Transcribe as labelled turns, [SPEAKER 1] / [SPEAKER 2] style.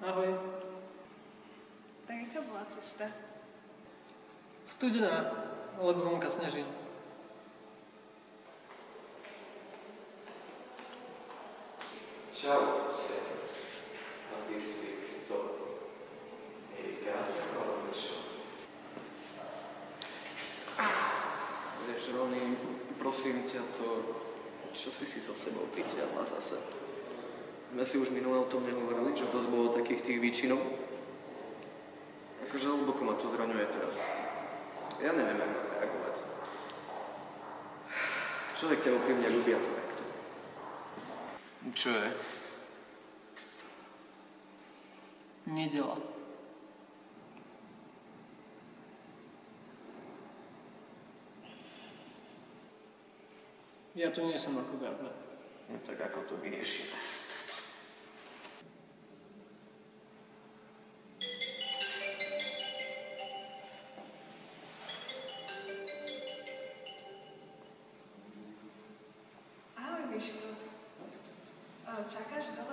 [SPEAKER 1] Ahoj.
[SPEAKER 2] Tak aká bola cesta?
[SPEAKER 1] Studená, lebo vonka sneží.
[SPEAKER 3] Čau, svetec. A ty si kto? Erika, alebo čo?
[SPEAKER 4] Vieš, Rony, prosím ťa to, čo si so sebou pritiahla zase? Sme si už minule o tom nehovorili, čo dosť bolo takých tých výčinov? Akože hlboko ma to zraňuje teraz. Ja neviem, ako reagovať. Človek ťa úprimne ľúbi a to takto. Čo je?
[SPEAKER 1] Nedela. Ja tu nie som ako Garda.
[SPEAKER 4] No tak ako to vyriešime?
[SPEAKER 2] Ahoj, Miško. Čakáš doma?